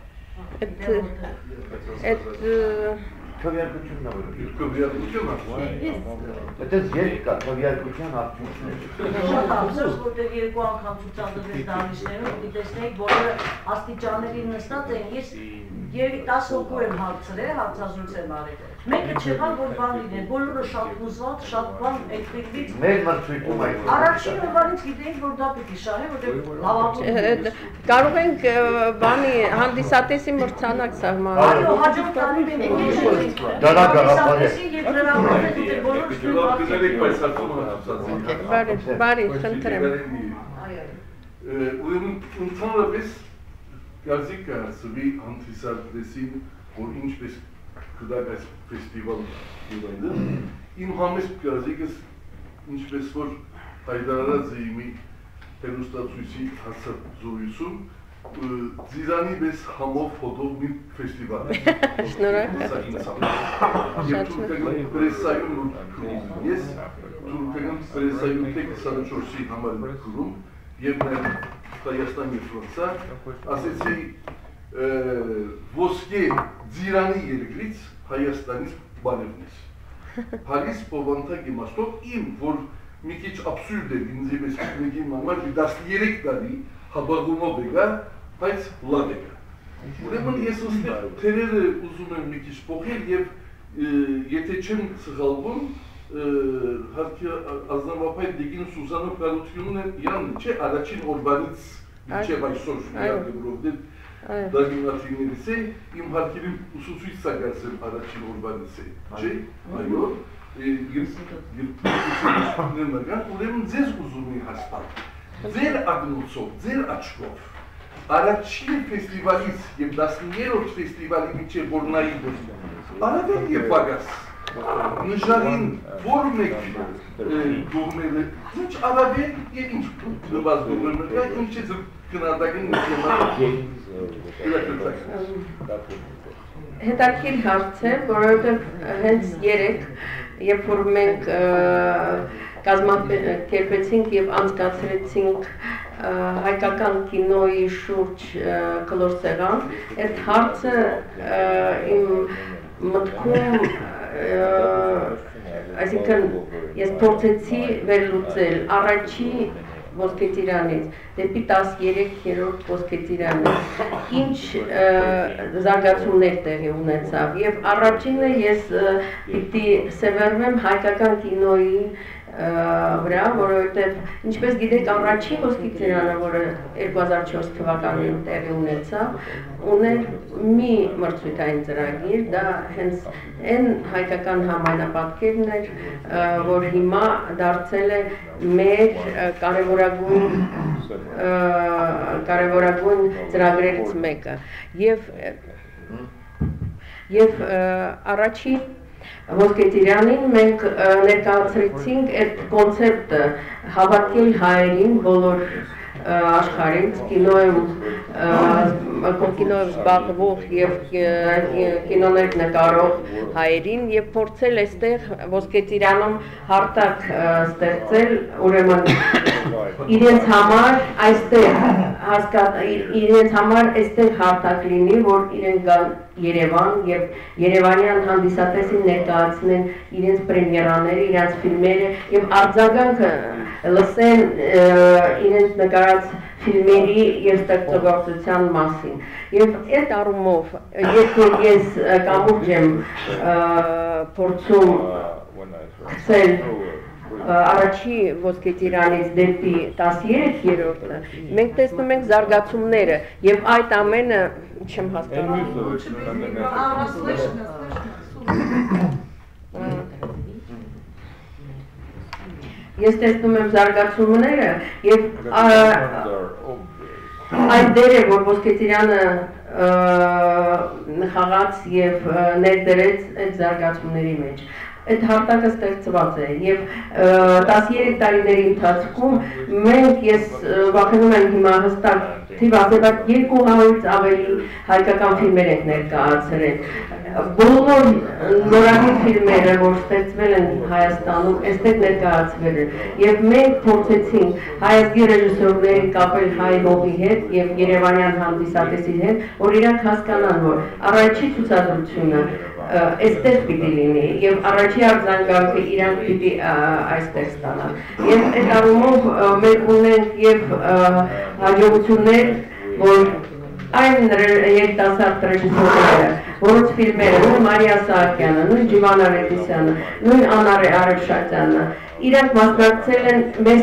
Քվեարկությունն է որ։ Քվեարկությունը։ Այդպես երկա քվեարկության արդյունքն է։ Շատ ափսոս, որտեղ երկու անգամ ցուցադրվեց դահլիճներում, ու տեսնեիք բոլորը աստիճաններին նստած են, ես երևի 10 հոգու եմ հարցրել, հարցազրույց եմ արել։ Մեկը չեղավ, որ բան լիներ, բոլորը շատ հուզված, շատ բան այդ ֆիլմից։ Մեր մրցույթում այդ։ Առաջին օրվանից գիտեինք, որ դա պիտի շահի, որտեղ լավագույն։ Կարող ենք բանի հանդիսատեսի մրցանակ սահմանել։ Այո, հաջորդ տարի մենք Բարի, խնդրեմ։ Ուրեմն ընդհանրապես կարծիք կհասվի հանդիսատեսին, որ ինչպես կդակ այս ֆեստիվալ եւ այլն, իմ համեստ կարծիքս ինչպես որ հայտարարած մի հերոստացույցի հասարազորություն Ձիրանի պես համով հոտով մի ֆեստիվալ։ Շնորհակալ։ Եվ թուրքական պրեսայում ես թուրքական պրեսայում տեք 24-ի համար գրում եւ նաեւ Հայաստանի ֆրանսա ասեցի ոսկե Ձիրանի երկրից Հայաստանից բարևնես։ Փարիզ Պովանտակ իմաստով իմ որ մի քիչ աբսուրդ է ինձ պես մեկի համար 13 տարի հաբաղումով եկա, բայց լավ եկա։ Ուրեմն ես թերերը ուզում եմ մի քիչ փոխել եւ եթե չեմ սխալվում, հարկի ազնվապայտ դեգին Սուզանով Հարությունն յան չէ առաջին օրվանից մինչև այսօր շնորհակալություն դագինացիներից է իմ հարկերին ուսուցիչ սակացել առաջին օրվանից է, չէ, այո, ուրեմն ձեզ ուզում էի հաստատ, ձեր ակնոցով, ձեր աչքով, առաջին ֆեստիվալից և 13-րդ ֆեստիվալի միջև որ նայիք առավել և պագաս նժարին որ մեկ դողմել է, ինչ առավել և ինչ նվազ դողմել է, ինչ է կնադագին հետաքրքիր հարց է, որովհետև հենց երեկ, երբ որ մենք կազմակերպեցինք և անցկացրեցինք հայկական կինոյի շուրջ կլոր սեղան, այդ հարցը իմ մտքում, այսինքն ես փորձեցի վերլուծել առաջի ոսկետիրանից դեպի 13-րդ ոսկետիրանից ինչ զարգացումներ տեղի ունեցավ եւ առաջինը ես պիտի սևեռվեմ հայկական կինոյի վրա, որովհետև ինչպես գիտեք առաջին ոսկետիրանը, որը 2004 թվականին տեղի ունեցավ, ուներ մի մրցույթային ծրագիր, դա հենց այն հայկական համայնապատկերն էր, որ հիմա դարձել է մեր կարևորագույն ծրագրերից մեկը եւ առաջին ոսկետիրանին մենք ներկայացրեցինք այդ կոնցեպտը հավաքել հայերին բոլոր աշխարհից կինոյով զբաղվող եւ կինոներ նկարող հայերին եւ փորձել այստեղ ոսկետիրանում հարթակ ստեղծել, ուրեմն իրենց համար այստեղ հարթակ լինի, որ իրենք գան Երևան եւ Երևանյան հանդիսատեսին ներկայացնեն իրենց պրեմիերաները, իրենց ֆիլմերը եւ արձագանքը լսեն իրենց նկարած ֆիլմերի եւ ստեղծագործության մասին։ Եվ այդ առումով, եթե ես կամուրջ եմ փորձում գցել առաջի ոսկետիրանից դեպի 13-րդը, մենք տեսնում ենք զարգացումները եւ այդ ամենը չեմ հասկանում։ Ես տեսնում եմ զարգացումները եւ այդ դերը, որ ոսկետիրանը խաղաց եւ ներդրեց այդ զարգացումների մեջ։ Այդ հարթակը ստեղծված է եւ 13 տարիների ընթացքում մենք ես վախենում եմ հիմա հստակ թիվազեված 200-ից ավելի հայկական ֆիլմեր ենք ներկայացրել։ Բոլոր նորագույն ֆիլմերը, որ ստեղծվել են Հայաստանում, այստեղ ներկայացվել են եւ մենք փորձեցինք հայազգի ռեժիսորներին կապել հայ հողի հետ եւ երևանյան հանդիսատեսի հետ, որ իրանք հասկանան, որ առաջի ցուցադրությունը այստեղ պիտի լինի եւ առաջի արձագանքը իրանք պիտի այստեղ ստանան։ Եվ այդ առումով մենք ունենք եւ հաջողություններ, որ այն երիտասարդ ռեժիսորները, որոնց ֆիլմերը, նույն Մարիա Սահակյանը, նույն Ջիվան Արեդիսյանը, նույն Աննա Արեշատյանը, իրանք մասնակցել են մեծ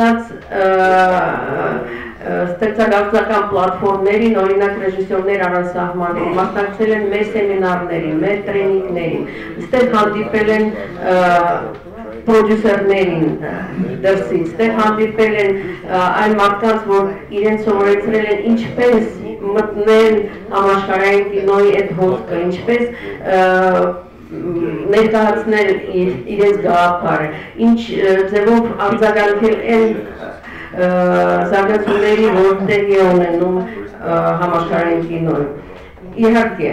ստեղծագործական պլատֆորմներին, օրինակ ռեժիսորներ առանց սահմանների, մասնակցել են մեր սեմինարներին, մեր տրեյնինգներին, այստեղ հանդիպել են պրոդյուսերներին դրսից, այստեղ հանդիպել են այն մարդկանց, որ իրենց սովորեցրել են ինչպես մտնել համաշխարհային կինոյի այդ հոսքը, ինչպես ներկայացնել իրենց գաղափարը, ինչ ձևով արձագանքել այն զարգացումների, որ տեղի ունենում համաշխարհային կինոյում։ Իհարկե,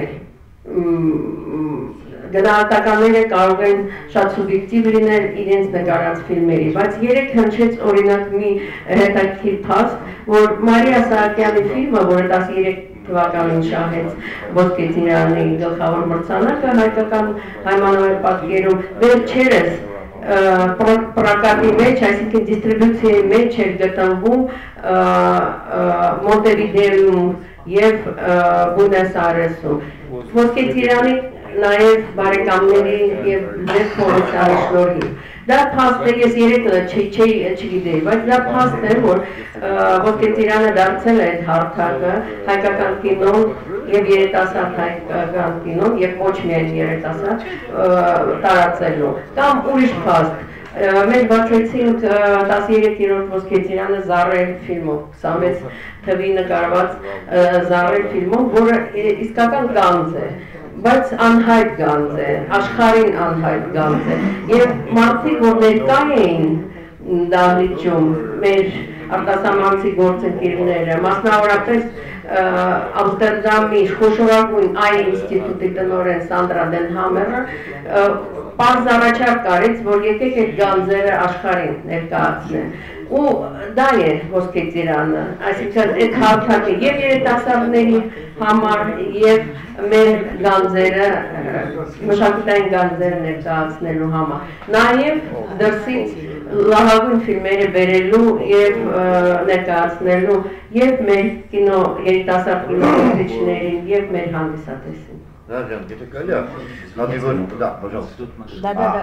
գնահատականները կարող են շատ սուբյեկտիվ լինել իրենց նկարած ֆիլմերի, բայց երեք հնչեց օրինակ մի հետաքրքիր փաստ, որ Մարիա Սահակյանի ֆիլմը, որը 13 թվականին շահեց ոսկետիրանի գլխավոր մրցանակը հայկական հայմանավեպատկերում, վերջերս պրոկատի մեջ, այսինքն դիստրիբյուցիայի մեջ էր գտնվում Մոնտեվիդեոյում եւ Բուենոս Այրեսում։ Ոսկետիրանի նաև բարեկամների եւ ձեր փորձարի շնորհիվ։ Դա փաստ է, ես երեքը չգիտեի, բայց դա փաստ է, որ Ոսկե Ծիրանը դարձել է այդ հարթակը հայկական կինոն եւ երիտասարդ հայկական կինոն եւ ոչ միայն երիտասարդ տարածելու կամ ուրիշ փաստ Մենք բացեցինք 13-րդ Ոսկե Ծիրանը Զառեր ֆիլմով, 26 թվի նկարված Զառեր ֆիլմով, որը իսկական գանձ է, բայց անհայտ գանձ է, աշխարհին անհայտ գանձ է, եւ մարդիկ, որ ներկա էին դահլիճում, մեր արտասահմանցի գործընկերները, մասնավորապես Ամստերդամի խոշորագույն այ ինստիտուտի տնօրեն Սանդրա Դենհամերը պարզ առաջարկ արեց, որ եկեք այդ գանձերը աշխարհին ներկայացնեն։ Ու դա է Ոսկե Ծիրանը, այսինքն այդ հարթակը եւ երիտասարդների համար եւ մեր գանձերը, մշակութային գանձերը ներկայացնելու համար։ Նաեւ դրսից լավագույն ֆիլմերը բերելու եւ ներկայացնելու եւ մեր կինո երիտասարդ կինոգործիչներին եւ մեր հանդիսատեսին։ Надя, где-то коля. Да, пожалуйста. Да.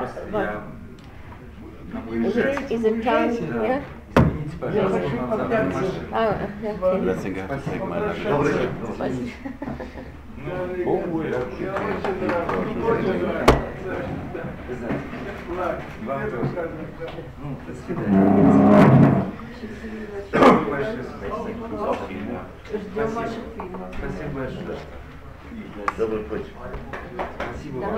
Is it time? Yeah? Извините, Спасибо большое. Добрый путь. Спасибо.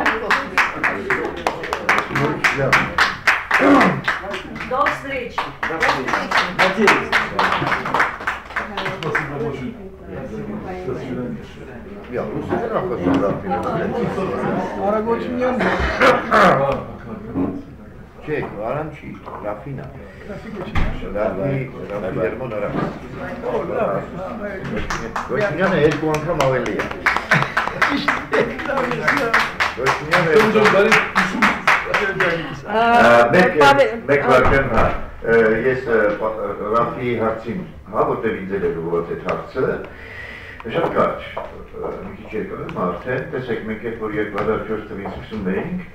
До встречи. Надеюсь. Спасибо очень. До свидания. Я лучше Чек, Аранчи, Рафина. Գոյթունյանը երկու անգամ ավելի է։ Մեկ վարկան հա, ես Ռաֆի հարցին, հա, որտեղ ինձ էլ է գուղված այդ հարցը, շատ կարճ, մի քիչ երկրում արդեն, տեսեք մենք էդ, որ 2004 թվին սկսում էինք,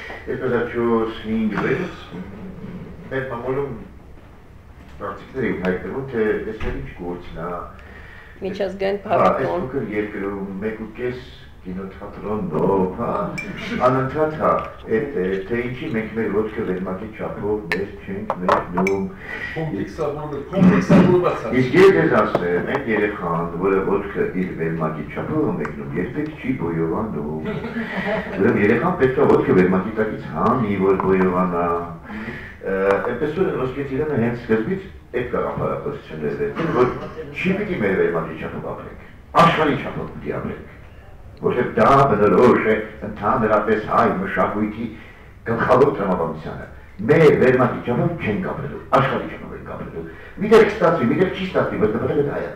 2004-5 մեր մամոլում պրակտիկների հայտնվում, թե տեսնել ինչ գործն է, միջազգային փառատոն։ Այս փոքր երկրում 1.5 կինոթատրոնով, անընդհատ հա, թե ինչի մենք մեր ոտքը վերմակի չափով մեզ չենք մեկնում։ Իսկ ես ես ասեմ, այդ երեխան, որը ոտքը իր վերմակի չափով մեկնում, երբեք չի բոյովանում։ Ուրեմն երեխան պետք է ոտքը վերմակի տակից հանի, որ բոյովանա։ Այնպես որ Ոսկե Ծիրանը հենց սկզբից այդ գաղափարախոսություններ էր, որ չի պիտի մեր վերմակի չափով ապրենք, աշխարհի չափով պիտի ապրենք, որտեղ դա բնորոշ է ընդհանրապես հայ մշակույթի գլխավոր տրամաբանությանը։ Մեր վերմակի չափով չենք ապրելու, աշխարհի չափով ենք ապրելու։ Միտեղ կստացվի, միտեղ չի ստացվի, բայց նպատակը դա է։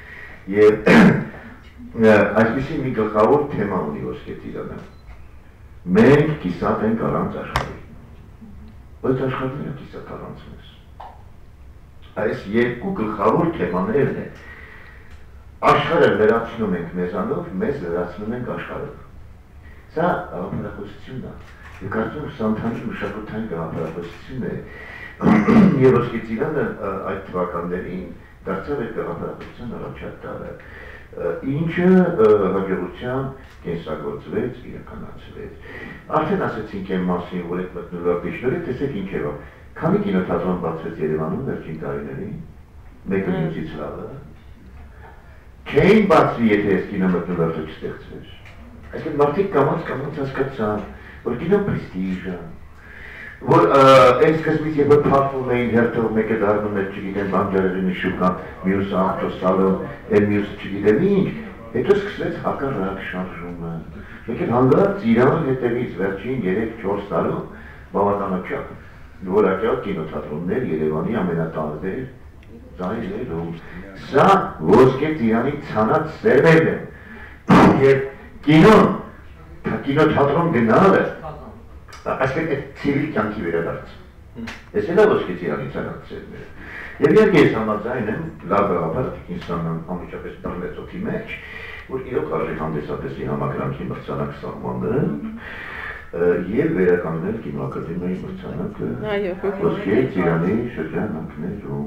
Եվ այսպիսի մի գլխավոր թեմա ունի Ոսկե Ծիրանը։ Մենք կիսատ ենք առանց աշխարհի։ Բայց աշխարհները կիսատ առանց մեզ։ Այս երկու գլխավոր թեմաներն են։ Աշխարհը լրացնում ենք մեզանով, մեզ լրացնում ենք աշխարհով։ Սա գաղափարախոսությունն է։ Եվ կարծում եմ սա ընդհանուր մշակութային գաղափարախոսություն է։ Եվ Ոսկե Ծիրանը այդ թվականներին դարձավ այդ գաղափարախոսության առաջատարը, ինչը հաջողությամբ կենսագործվեց, իրականացվեց։ Արդեն ասեցինք այն մասին, որ այդ մթնոլորտի շնորհիվ տեսեք ինչ եղավ։ Քանի կինոթատրոն բացվեց Երևանում վերջին տարիներին, մեկը մյուսից լավը։ Չէին բացվի, եթե այս կինոմթնոլորտը չստեղծվեր։ Այսինքն մարդիկ կամաց հասկացան, որ կինոն պրեստիժ է, որ այն սկզբից երբ որ փակվում էին հերթով մեկը դառնում էր, չգիտեմ, բանջարեղենի շուկան, մյուսը ավտոստալոն, այն մյուսը չգիտեմ ինչ, հետո սկսվեց հակառակ շարժումը։ Եկել հանդարտ Ծիրան հետևից վերջին 3-4 տարում բավականաչափ որակյալ կինոթատրոններ Երևանի ամենատարբեր ձայներում։ Սա Ոսկե Ծիրանի ցանած սերմերն են։ Եվ կինոթատրոն գնալը այսպես է ցիվիլ կյանքի վերադարձ։ Ես էլ Ոսկե Ծիրանի ցանած սերմերը։ Եվ երկու ես համաձայն եմ լավ գաղափարը ինստանան անմիջապես բռնեց օդի մեջ, որ իրոք արժի հանդիսատեսի համակրանքի մրցանակ սահմանել, Եվ վերականգնել կինոակադեմիայի մրցանակը ոսկե ծիրանի շրջանակներում,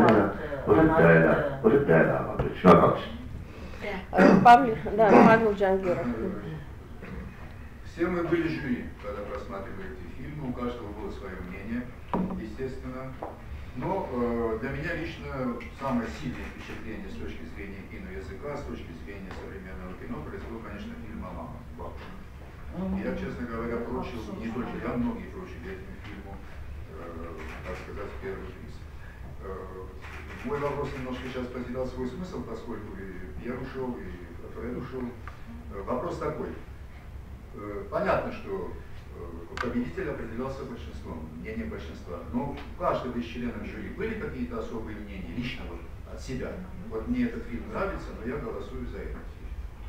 որը դա է հավատել։ Շնորհակալություն։ Павел Джангиров. Все мы были жюри, когда просматривали эти фильмы, у каждого было свое мнение, естественно. Но для меня лично самое сильное впечатление с точки зрения киноязыка, с точки зрения современного кино произвел, конечно, фильм «Мама». Я, честно говоря, прочил, не только я, многие прочили этому фильму, так сказать, первый приз. Мой вопрос немножко сейчас потерял свой смысл, поскольку и Пьер ушел, и Фред ушел. Вопрос такой. Понятно, что победитель определялся большинством, мнением большинства. Но у каждого из членов жюри были какие-то особые мнения, лично вот от себя. Вот мне этот фильм нравится, но я голосую за этот фильм.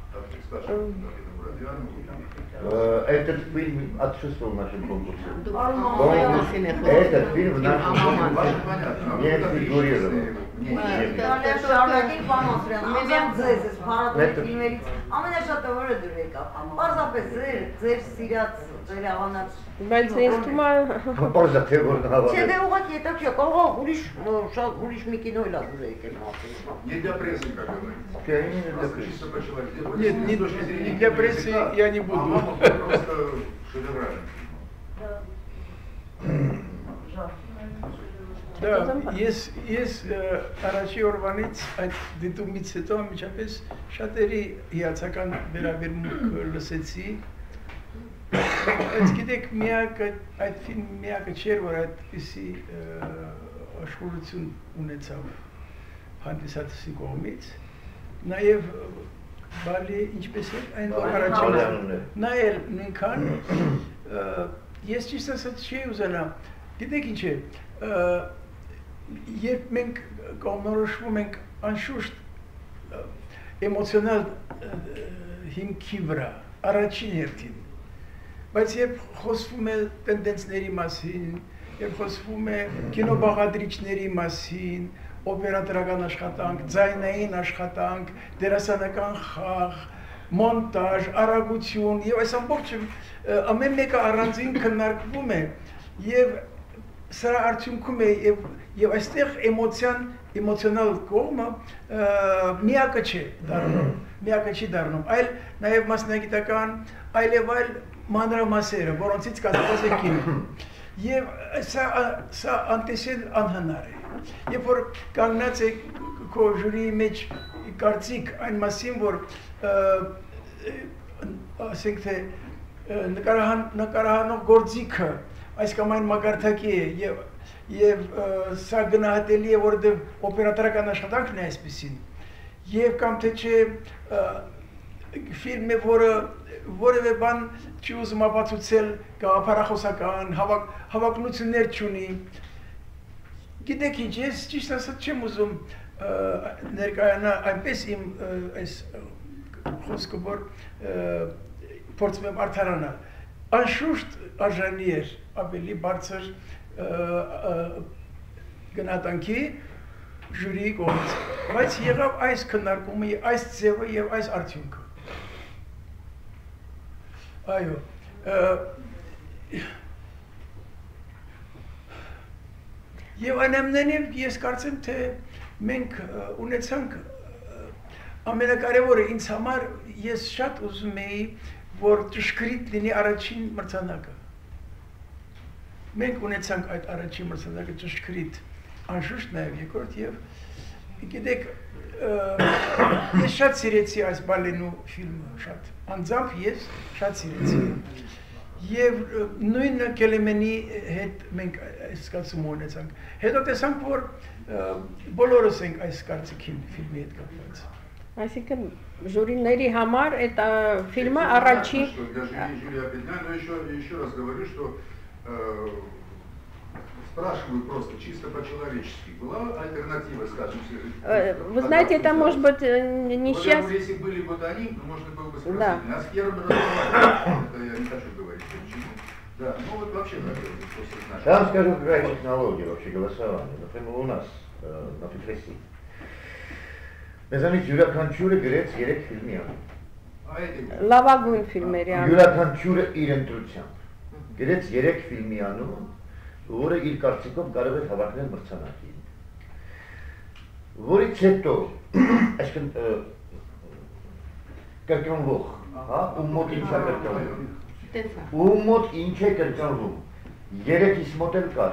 Этот фильм отсутствовал в нашем конкурсе. Этот фильм в нашем конкурсе не фигурировал. Շարունակենք բան ասրան, ամեն ձեզ ես փառատոնի ֆիլմերից ամենաշատը որը դուր եկավ, պարզապես ձեր սիրած, ձեր աղանած Բայց ինձ թվում է Պարզա թե որ հավատել Չէ դե ուղղակի հետաքրքիր, կարող ուրիշ մի կինո էլ ա դուր եկել Не для прессы, как говорится. Чисто по-человечески. Нет, не для прессы я не буду. Просто шедевральный. Да, ես առաջի օրվանից այդ դիտումից հետո միջապես շատերի հիացական վերաբերմունք լսեցի։ Բայց գիտեք, այդ ֆիլմը միակը չէր, որ այդպիսի աշխուժություն ունեցավ հանդիսատեսի կողմից։ Նաև բալի ինչպես է այն որ առաջին նայել նույնքան ես ճիշտ ասած չի ուզենա։ Գիտեք ինչ է, երբ մենք կողմնորոշվում ենք անշուշտ էմոցիոնալ հիմքի վրա, առաջին հերթին, բայց երբ խոսվում է տենդենսների մասին, երբ խոսվում է կինոբաղադրիչների մասին, օպերատորական աշխատանք, ձայնային աշխատանք, դերասանական խաղ, մոնտաժ, արագություն եւ այս ամբողջը ամեն մեկը առանձին քննարկվում է եւ սրա արդյունքում է եւ այստեղ էմոցիոնալ կողմը միակը չի դառնում, այլ նաեւ մասնագիտական այլ մանրամասերը, որոնցից կազմված է կինո։ Եվ սա անտեսել անհնար է։ Երբ որ կանգնած է քո ժյուրիի մեջ կարծիք այն մասին, որ ասենք թե նկարահանող գործիքը այս կամ այն մակարդակի է եւ սա գնահատելի է որովհետեւ օպերատորական աշխատանքն է այսպեսին եւ կամ թե չէ ֆիլմը որը որևէ բան չի ուզում ապացուցել գաղափարախոսական հավակնություններ չունի գիտեք ինչ ես ճիշտ ասած չեմ ուզում ներկայանա այնպես իմ այս խոսքը որ փորձում եմ արդարանալ անշուշտ արժանի էր ավելի բարձր գնահատանքի ժյուրիի կողմից, բայց եղավ այս քննարկումը, այս ձևը եւ այս արդյունքը։ Այո, եւ այնուամենայնիվ ես կարծեմ, թե մենք ունեցանք ամենակարևորը ինձ համար ես շատ ուզում էի, որ ճշգրիտ լինի առաջին մրցանակը։ Մենք ունեցանք այդ առաջին մրցանակը ճշգրիտ, անշուշտ նաև երկրորդ եւ գիտեք ես շատ սիրեցի այս բալենու ֆիլմը, շատ անձամբ ես շատ սիրեցի եւ նույնը Կելեմենի հետ մենք այս զգացումը ունեցանք։ Հետո տեսանք, որ բոլորս ենք այս կարծիքին ֆիլմի հետ կապված։ Այսինքն ժյուրիների համար այդ ֆիլմը առաջի Еще раз говорю, что спрашиваю просто чисто по-человечески. Была альтернатива, скажем, Вы знаете, это может быть несчастье. Вот если были вот они, то можно было бы спросить. Да. Нас первым разговаривали, это я не хочу говорить почему. Да, ну вот вообще, наверное, после нашего. Я вам скажу, какая технология вообще голосования. Например, у нас на Петресси. Մեզանից յուրաքանչյուրը գրեց 3 ֆիլմի։ լավագույն ֆիլմերի անում։ Յուրաքանչյուրը իր ընտրությամբ։ Գրեց 3 ֆիլմի անում, որը իր կարծիքով կարող է հավակնել մրցանակին։ Որից հետո, այսինքն կրկնվող, հա, ում մոտ ինչ է կրկնվում։ Ում մոտ ինչ է կրկնվում։ 3-ից մոտ էլ կար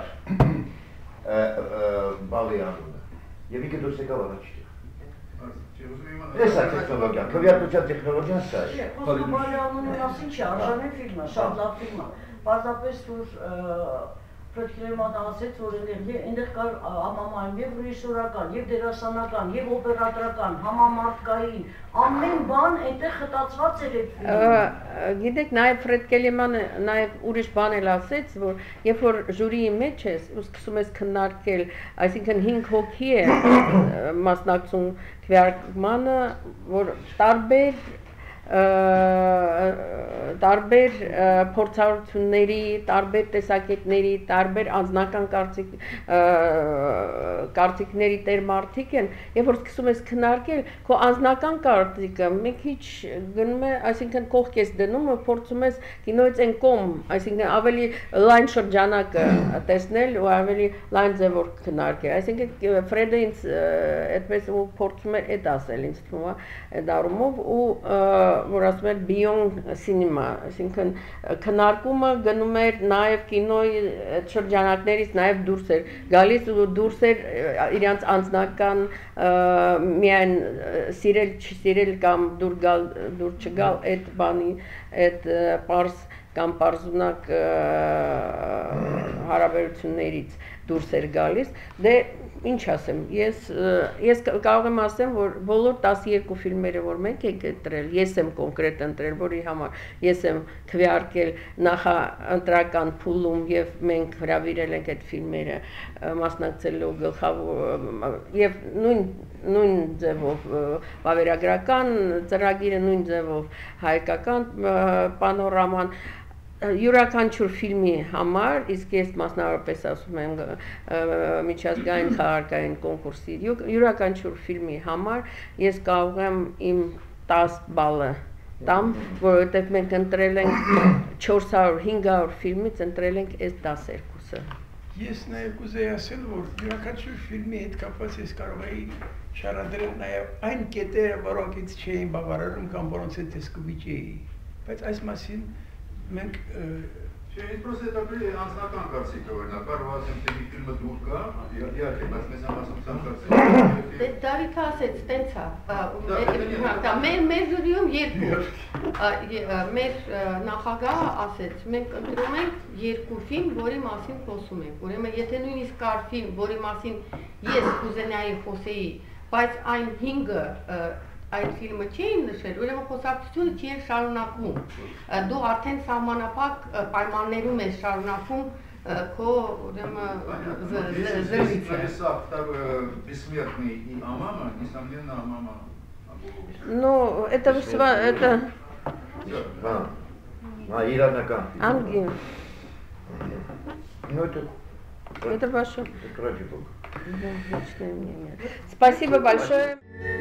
բալի անունը։ Եվ ինքը դուրս եկավ առաջ։ Ես է տեխնոլոգիան, քվեարկության տեխնոլոգիան սա է։ Խոսքը բալի անունի մասին չի, արժանի ֆիլմ է, շատ լավ ֆիլմ է։ Պարզապես որ Պետքերեման ասեց, որ այնտեղ կար համամայում եւ ռեժիսորական, եւ դերասանական, եւ օպերատորական, համամարտկային, ամեն բան այնտեղ խտացված էր այդ ֆիլմը։ Գիտեք, նաեւ Ֆրեդկելիմանը նաեւ ուրիշ բան էլ ասեց, որ երբ որ ժյուրիի մեջ ես, ու սկսում ես քննարկել, այսինքն 5 հոգի է մասնակցում քվեարկմանը, որ տարբեր փորձառությունների, տարբեր տեսակետների, տարբեր անձնական կարծիքների տեր մարդիկ են, երբ որ սկսում ես քննարկել, քո անձնական կարծիքը մի քիչ գնում է, այսինքն կողք ես դնում ու փորձում ես կինոյից այն կողմ, այսինքն ավելի լայն շրջանակը տեսնել ու ավելի լայն ձևով քննարկել, այսինքն Ֆրեդը ինձ այդպես փորձում էր այդ ասել, ինձ թվում է այդ առումով ու որ ասում էր beyond cinema, այսինքն քննարկումը գնում էր նաև կինոյի շրջանակներից նաև դուրս էր գալիս ու դուրս էր իրանց անձնական միայն սիրել չսիրել կամ դուր չգալ այդ բանի այդ պարզ կամ պարզունակ հարաբերություններից դուրս էր գալիս դե ինչ ասեմ ես կարող եմ ասեմ որ բոլոր 12 ֆիլմերը որ մենք ենք ընտրել ես եմ կոնկրետ ընտրել որի համար ես եմ քվեարկել նախաընտրական փուլում եւ մենք հրավիրել ենք այդ ֆիլմերը մասնակցելու գլխավոր եւ նույն ձևով վավերագրական ծրագիրը նույն ձևով հայկական պանորաման յուրաքանչյուր ֆիլմի համար, իսկ ես մասնավորապես ասում եմ միջազգային խաղարկային կոնկուրսի յուրաքանչյուր ֆիլմի համար ես կարող եմ իմ 10 բալը տամ, որովհետև մենք ընտրել ենք 400-500 ֆիլմից ընտրել ենք այս 12-ը։ Ես նաև կուզեի ասել, որ յուրաքանչյուր ֆիլմի հետ կապված ես կարող էի շարադրել նաև այն կետերը, որոնք ինձ չէին բավարարում կամ որոնց հետ ես կվիճեի, բայց այս մասին մենք Չէ, պրոստը հետաքրքիր անձնական կարծիքը օրինակ, կարող ասեմ, թե մի ֆիլմը դուր կա, իհարկե, բայց մեզ համասության կարծիքը։ Դե Դավիթը ասեց, տենց է, մեր ժյուրիում մեր նախագահը ասեց, մենք ընտրում ենք 2 ֆիլմ, որի մասին խոսում ենք, ուրեմն եթե նույնիսկ կար ֆիլմ, որի մասին ես կուզենայի խոսեի, բայց այն 5-ը այդ ֆիլմը չէին նշել, ուրեմն խոսակցությունը չի շարունակվում, դու արդեն սահմանափակ պայմաններում ես շարունակվում քո ուրեմն զրույցը։ Бессмертный и Амама, несомненно, Амама. Ну, это иранական. Ангин. Ну, это ваше. Это ради бога. Спасибо большое.